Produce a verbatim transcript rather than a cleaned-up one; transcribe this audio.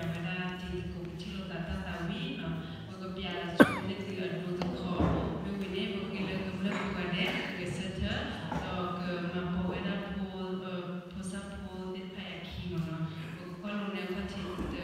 piavera di cominciare da tata wino, o che pia scuole di la nuda co, mi vedevo che le come le guardare che se te, o che ma poi era pol, posa pol del paiacchino, no, o quello ne faccio